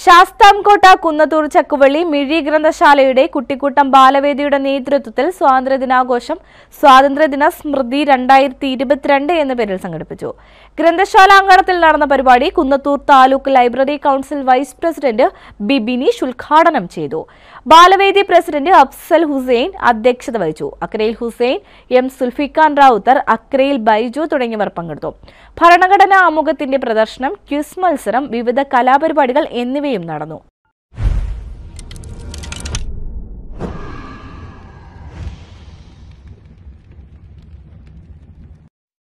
ശാസ്താംകോട്ട കുന്നത്തൂർ ചക്കുവള്ളി മിഴി ഗ്രന്ഥശാലയുടെ കുട്ടിക്കൂട്ടം ബാലവേദിയുടെ നേതൃത്വത്തിൽ സ്വാതന്ത്ര്യദിനാഘോഷം സ്വാതന്ത്ര്യദിന സ്മൃതി 2022 എന്ന പേരിൽ സംഘടിപ്പിച്ചു. ഗ്രന്ഥശാല അങ്കണത്തിൽ നടന്ന പരിപാടി Kunnathur taluk library council vice president B Binish ഉദ്ഘാടനം ചെയ്തു. ബാലവേദി പ്രസിഡന്റ് അഫ്സൽ ഹുസൈൻ അധ്യക്ഷത വഹിച്ചു. അക്രയിൽ ഹുസൈൻ, എം സുൽഫീഖാൻ റാവുത്തർ, അക്രയിൽ ബൈജു തുടങ്ങിയവർ പങ്കെടുത്തു. ഭരണഘടനാ ആമുഖത്തിന്റെ പ്രദർശനം, ക്വിസ് മത്സരം, വിവിധ കലാപരിപാടികൾ എന്നിവയും നടന്നു.